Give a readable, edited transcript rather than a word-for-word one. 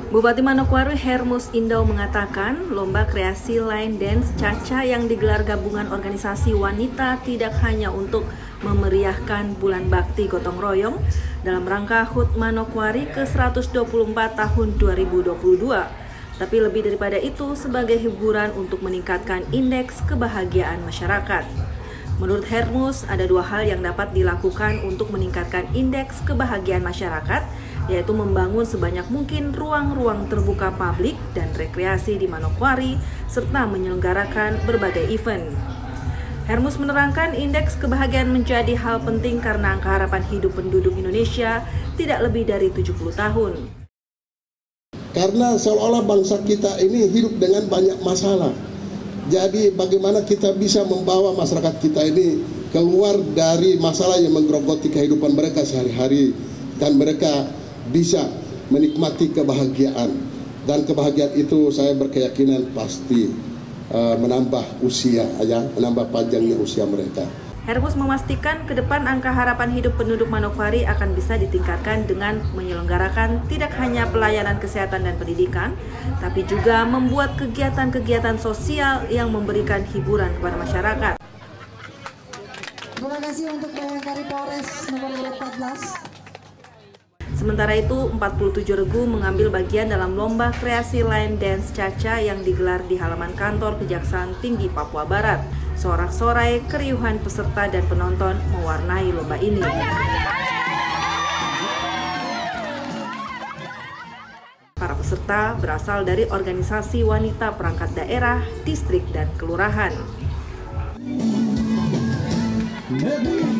Bupati Manokwari Hermus Indau mengatakan lomba kreasi line dance Caca yang digelar gabungan organisasi wanita tidak hanya untuk memeriahkan bulan bakti gotong royong dalam rangka HUT Manokwari ke-124 tahun 2022, tapi lebih daripada itu sebagai hiburan untuk meningkatkan indeks kebahagiaan masyarakat. Menurut Hermus, ada dua hal yang dapat dilakukan untuk meningkatkan indeks kebahagiaan masyarakat, yaitu membangun sebanyak mungkin ruang-ruang terbuka publik dan rekreasi di Manokwari, serta menyelenggarakan berbagai event. Hermus menerangkan indeks kebahagiaan menjadi hal penting karena angka harapan hidup penduduk Indonesia tidak lebih dari 70 tahun. Karena seolah-olah bangsa kita ini hidup dengan banyak masalah. Jadi bagaimana kita bisa membawa masyarakat kita ini keluar dari masalah yang menggerogoti kehidupan mereka sehari-hari, dan mereka bisa menikmati kebahagiaan. Dan kebahagiaan itu saya berkeyakinan pasti menambah usia, menambah panjangnya usia mereka. Hermus memastikan ke depan angka harapan hidup penduduk Manokwari akan bisa ditingkatkan dengan menyelenggarakan tidak hanya pelayanan kesehatan dan pendidikan, tapi juga membuat kegiatan-kegiatan sosial yang memberikan hiburan kepada masyarakat. Terima kasih untuk Bayangkari Polres nomor 14. Sementara itu, 47 regu mengambil bagian dalam lomba kreasi line dance Caca yang digelar di halaman kantor Kejaksaan Tinggi Papua Barat. Sorak-sorai, keriuhan peserta dan penonton mewarnai lomba ini. Para peserta berasal dari organisasi wanita perangkat daerah, distrik, dan kelurahan.